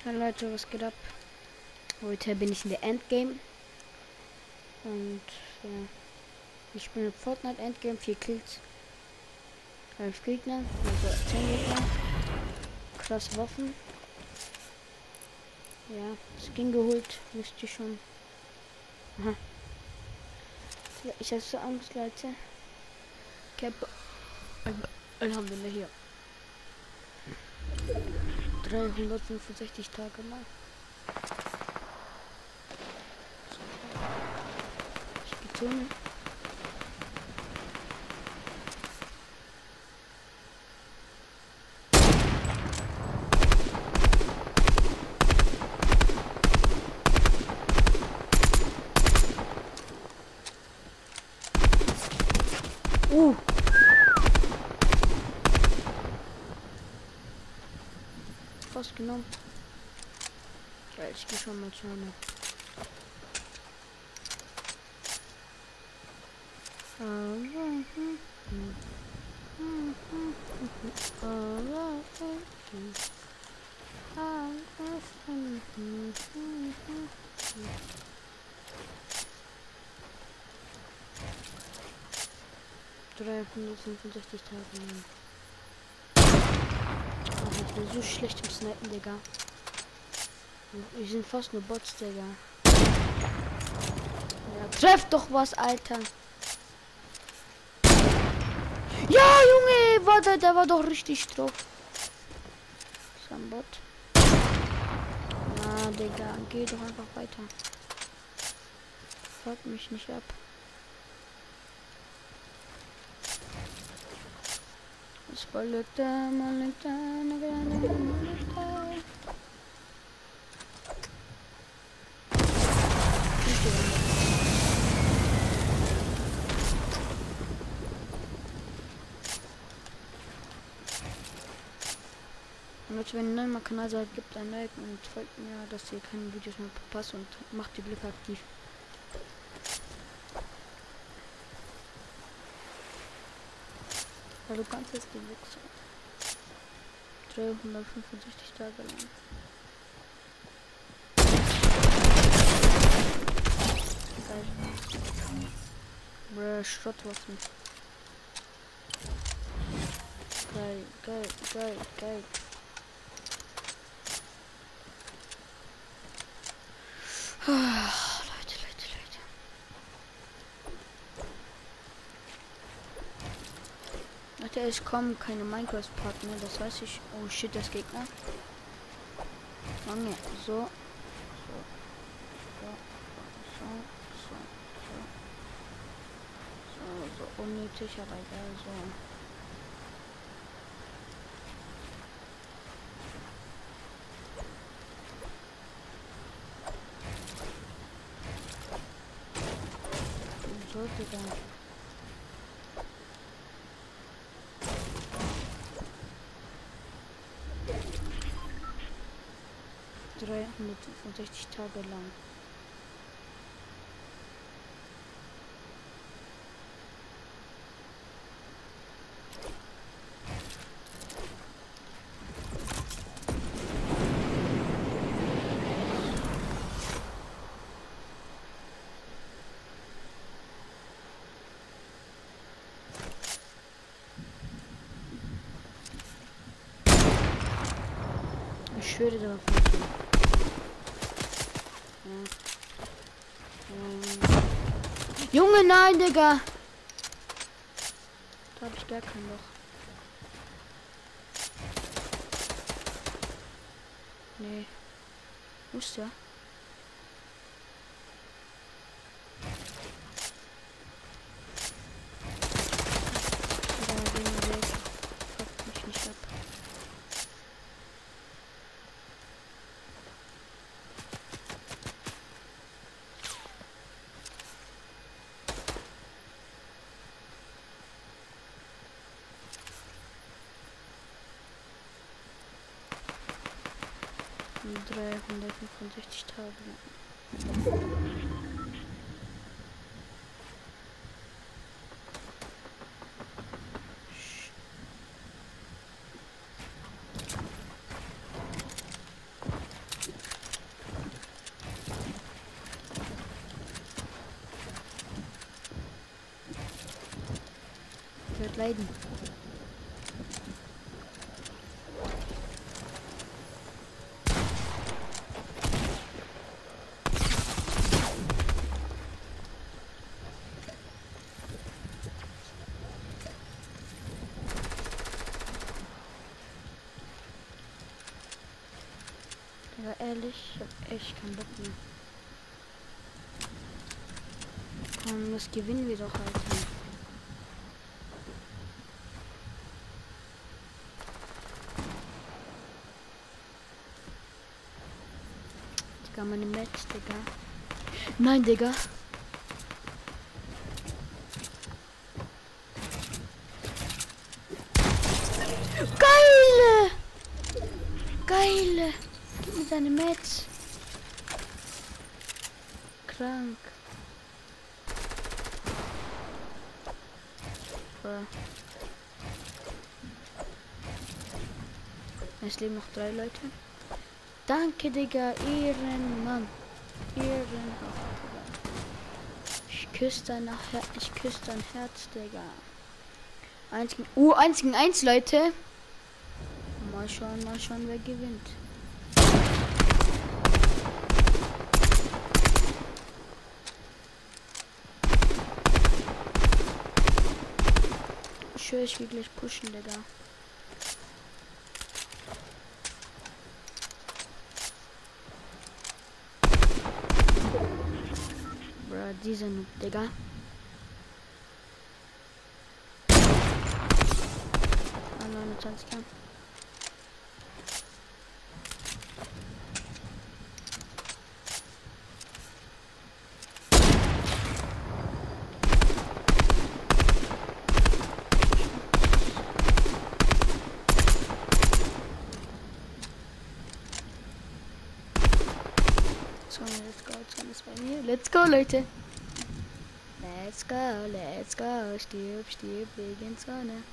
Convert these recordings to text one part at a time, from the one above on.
Hallo Leute, was geht ab? Heute bin ich in der Endgame. Und ja, ich bin im Fortnite Endgame, 4 Kills, 11 Gegner, also 10 Gegner. Krass Waffen. Ja, Skin geholt, wisst ihr schon. Aha. Ja, ich habe so Angst, Leute. Cap. Alhamdulillah hier. 365 Tage mal. Ich gezogen. Fast genommen. Ja, ich gehe schon mal schauen. ...365 Tage lang. Oh, ich bin so schlecht im Snipen, Digga. Wir sind fast nur Bots, Digga. Ja, treff doch was, Alter. Ja, Junge, der war doch richtig drauf. Ist ein Bot. Na, Digga, geh doch einfach weiter. Fuck mich nicht ab. Spaletta, maletta, maletta. Und jetzt, wenn ihr meinen Kanal seid, gebt ein Like und folgt mir, dass ihr keine Videos mehr verpasst und macht die Glocke aktiv. Weil du kannst jetzt die Wichse. 365 Tage lang. Geil. Schrottwaffen. Geil, geil, geil, geil. Leute. Leute, es kommen keine Minecraft-Partner, das weiß ich. Oh shit, das Gegner. Lange. So, unnötig, aber egal, so. Sollte dann. ...365 Tage lang. Ich schwöre darauf. Junge, nein, Digga. Da habe ich gar kein Loch. Nee. Muss ja. Fuck mich nicht ab. In 365 Tage. leiden. Aber ehrlich, ich hab echt keinen Bock mehr. Komm, das gewinnen wir doch, Alter. Digga, meine Match, Digga. Nein, Digga. Geile! Geile! Gib mir deine Match. Krank. Es leben noch 3 Leute. Danke, Digga. Ehrenmann. Ehrenhaft, Digga. Ich küsse dein Herz, Digga. 1 gegen 1, Leute. Mal schauen, wer gewinnt. Ich will gleich pushen, Digga. Bro, dieser Noob, Digga. Ah, 29 Kampf. Zone ist bei mir. Let's go, Leute. Let's go. Stirb, wegen Sonne.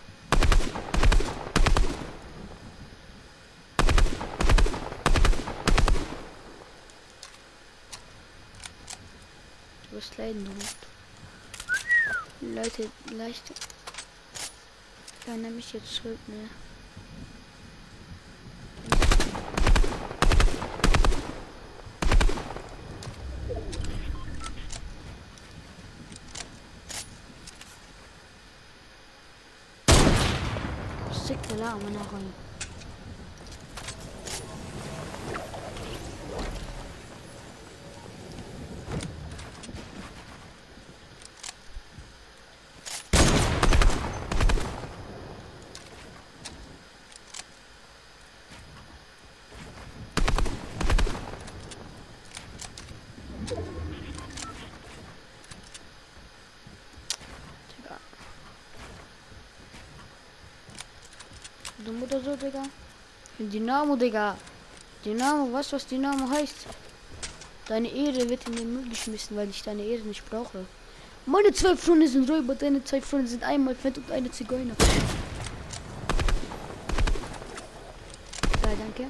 Du wirst leiden, du. Leute, leicht. Ja, nehme ich jetzt zurück, ne? لا وانا غايب. Dumm oder so, Digga. Dynamo, Digga. Dynamo, weißt du, was Dynamo heißt? Deine Ehre wird in den Müll geschmissen, weil ich deine Ehre nicht brauche. Meine 2 Freunde sind Räuber, deine 2 Freunde sind einmal fett und eine Zigeuner. Ja, danke.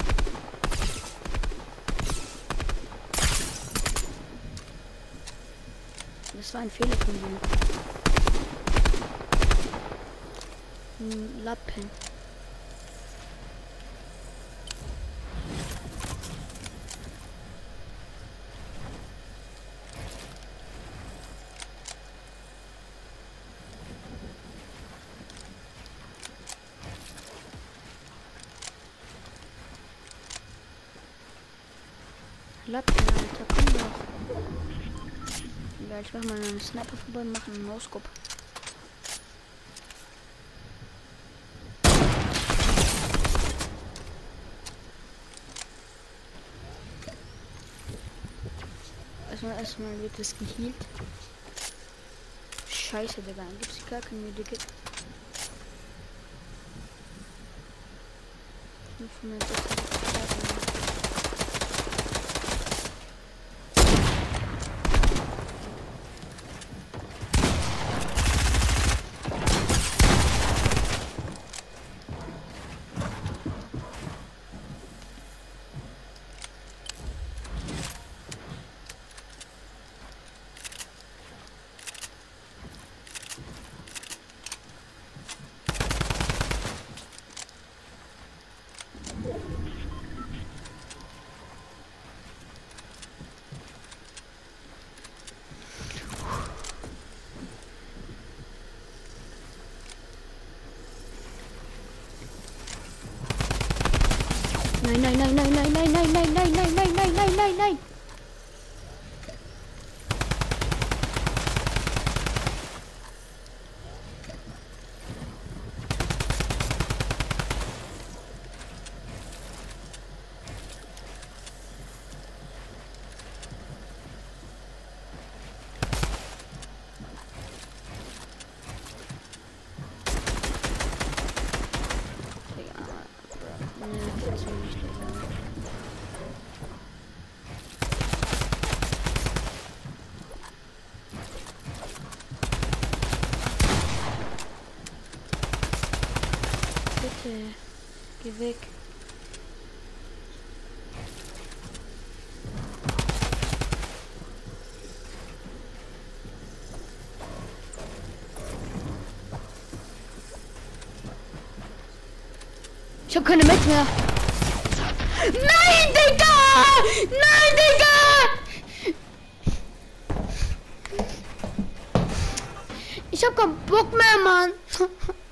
Das war ein Fehler von dir. Lappen. Lappen, Alter, komm doch. Ja, ich mach mal einen Sniper vorbei, machen einen No-Scope. Erstmal wird es geheilt. Scheiße, Digga, dann gibt's gar kein Medikit. 560. Nein, nein, nein, nein, nein, nein, nein, nein, nein, nein, nein, nein, nein, nein, nein. Bitte, geh weg. Ich hab keine Mets mehr. Nein, Digga! Nein, Digga! Ich hab keinen Bock mehr, Mann.